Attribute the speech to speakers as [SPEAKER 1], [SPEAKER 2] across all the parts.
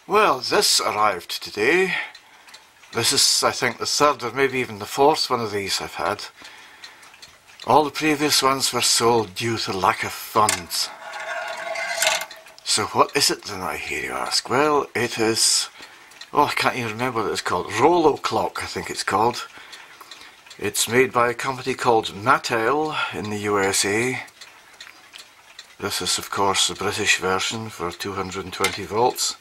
[SPEAKER 1] Well, this arrived today. This is, I think, the third or maybe even the fourth one of these I've had. All the previous ones were sold due to lack of funds. So what is it then, I hear you ask? Well, it is, oh, I can't even remember what it's called. Rollo Clock, I think it's called. It's made by a company called Mattel in the USA. This is, of course, the British version for 220 volts.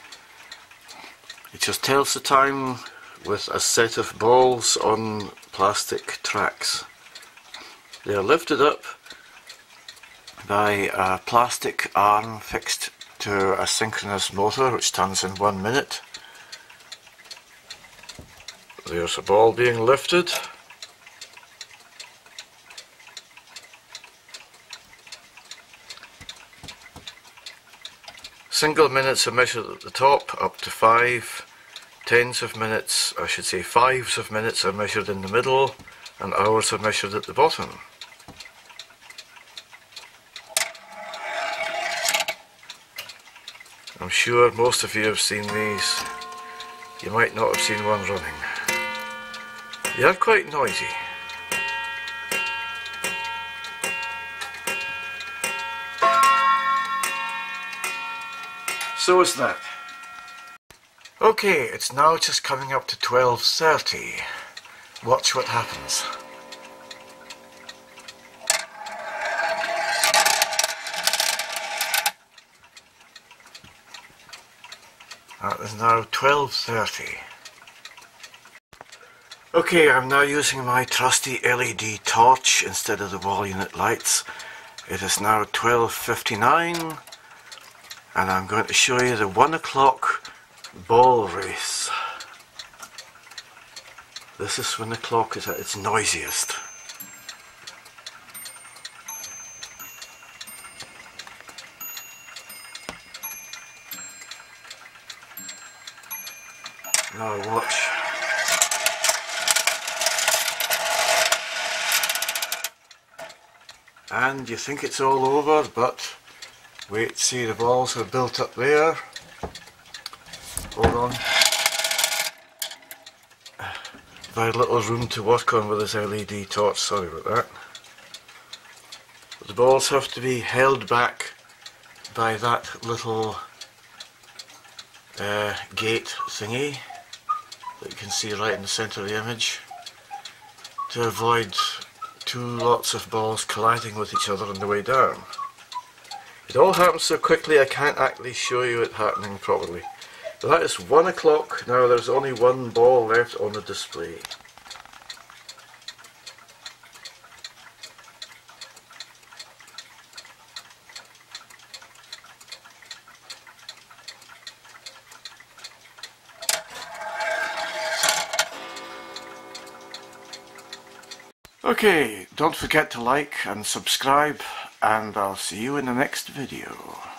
[SPEAKER 1] It just tells the time with a set of balls on plastic tracks. They are lifted up by a plastic arm fixed to a synchronous motor which turns in 1 minute. There's a ball being lifted. Single minutes are measured at the top, up to 5. Tens of minutes, I should say fives of minutes, are measured in the middle, and hours are measured at the bottom. I'm sure most of you have seen these. You might not have seen one running. They are quite noisy. So is that. Okay, it's now just coming up to 12:30. Watch what happens. That is now 12:30. Okay, I'm now using my trusty LED torch instead of the wall unit lights. It is now 12:59. And I'm going to show you the 1 o'clock ball race. This is when the clock is at its noisiest. Now watch. And you think it's all over, but wait, see, the balls are built up there. Hold on. Very little room to work on with this LED torch, sorry about that. But the balls have to be held back by that little gate thingy that you can see right in the centre of the image, to avoid two lots of balls colliding with each other on the way down. It all happens so quickly I can't actually show you it happening properly. But that is 1 o'clock. Now there's only one ball left on the display. Okay, don't forget to like and subscribe, and I'll see you in the next video.